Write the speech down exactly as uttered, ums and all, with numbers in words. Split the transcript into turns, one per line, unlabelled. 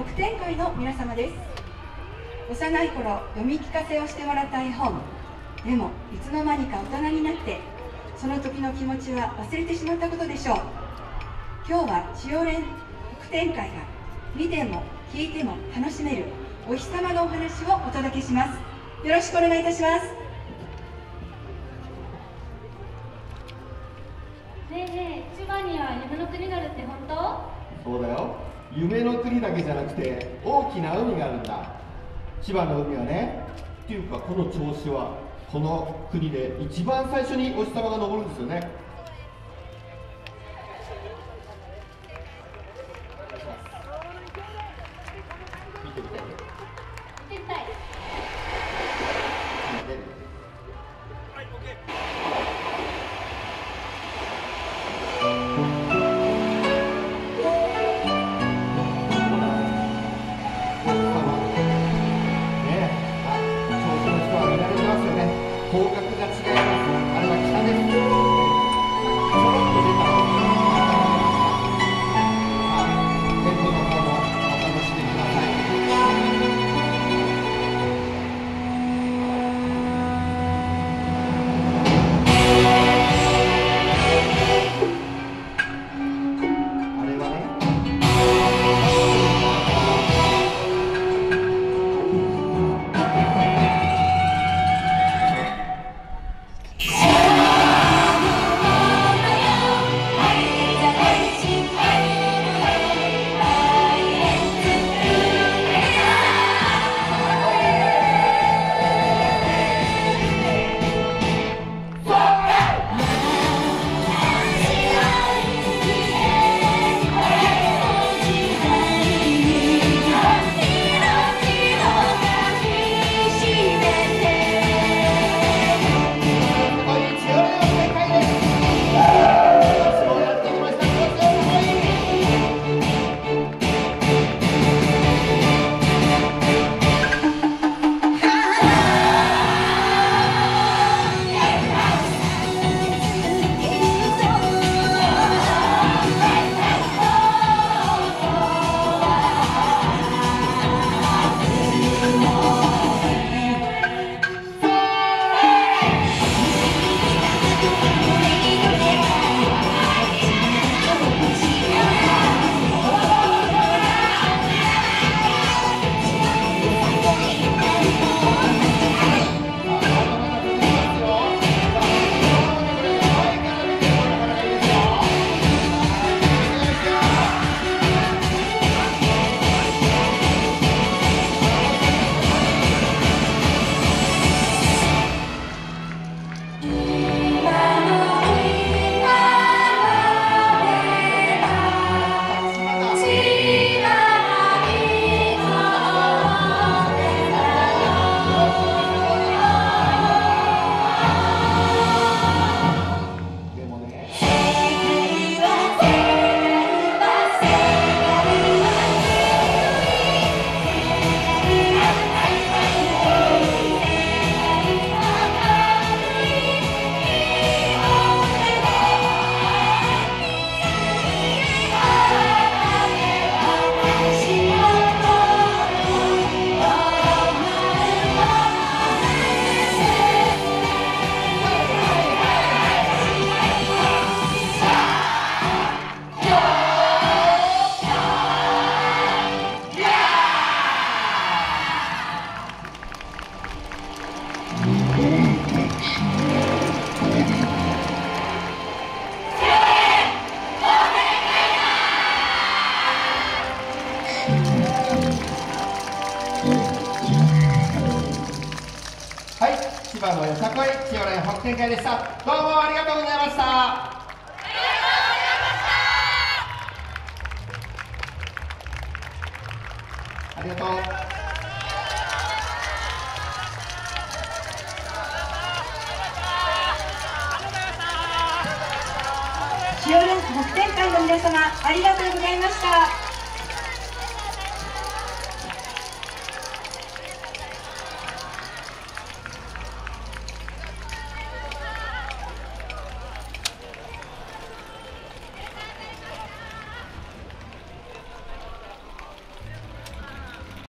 北天会の皆様です。幼い頃読み聞かせをしてもらった絵本、でもいつの間にか大人になってその時の気持ちは忘れてしまったことでしょう。今日は千代連北天会が見ても聞いても楽しめるお日様のお話をお届けします。よろしくお願いいたします。
ねえねえ、千葉には夢の国があるって本当？
そうだよ。夢の国だけじゃなくて大きな海があるんだ。千葉の海はね、っていうかこの銚子はこの国で一番最初にお日様が昇るんですよね。見てみたい？
見てみたい。
はい、オッケー。方角が違います。あれは北です。ちょろっと出たので、さあ、全部の方もお楽しみください。あれはね、千葉のよさこい千代連北天会でした。どうもありがとうございました。ありがとう。
千代連北天会の皆様、ありがとうございました。